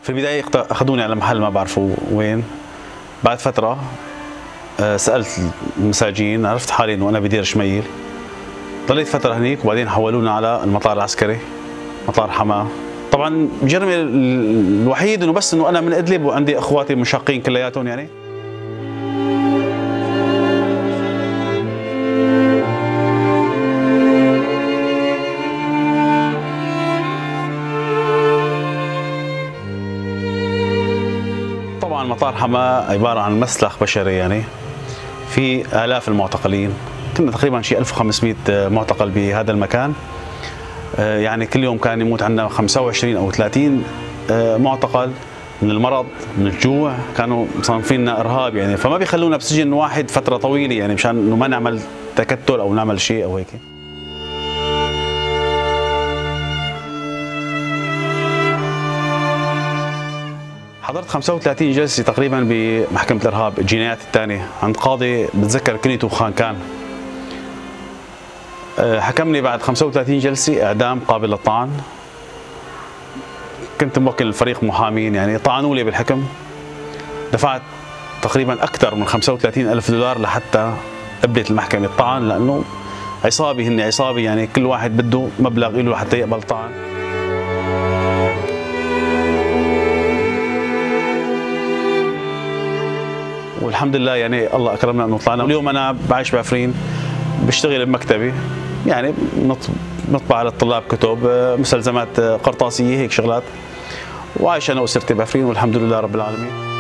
في البداية أخذوني على محل ما بعرفه وين. بعد فترة سألت المساجين، عرفت حالي إنه أنا بدير شميل. ضليت فترة هنيك وبعدين حولونا على المطار العسكري، مطار حماه. طبعا جرمي الوحيد إنه بس إنه أنا من إدلب وعندي إخواتي مشاقين كلياتهم يعني. طبعا مطار حماه عبارة عن مسلخ بشري يعني، في آلاف المعتقلين. كنا تقريبا شيء 1500 معتقل بهذا المكان. يعني كل يوم كان يموت عندنا 25 أو 30 معتقل من المرض، من الجوع. كانوا مصنفيننا إرهاب يعني، فما بيخلونا بسجن واحد فترة طويلة يعني مشان إنه ما نعمل تكتل أو نعمل شيء أو هيك. حضرت 35 جلسة تقريبا بمحكمة الإرهاب الجنايات الثانية عند قاضي بتذكر كنيته خانكان. حكمني بعد 35 جلسة إعدام قابل للطعن. كنت موكل فريق محامين يعني، طعنوا لي بالحكم. دفعت تقريبا أكثر من 35,000 دولار لحتى قبلت المحكمة الطعن، لأنه عصابي، هن عصابي يعني، كل واحد بده مبلغ له لحتى يقبل طعن. والحمد لله يعني الله اكرمنا انه طلعنا. اليوم انا بعيش بعفرين، بشتغل بمكتبي يعني، نطبع للطلاب كتب، مستلزمات قرطاسيه، هيك شغلات. وعايش انا واسرتي بعفرين والحمد لله رب العالمين.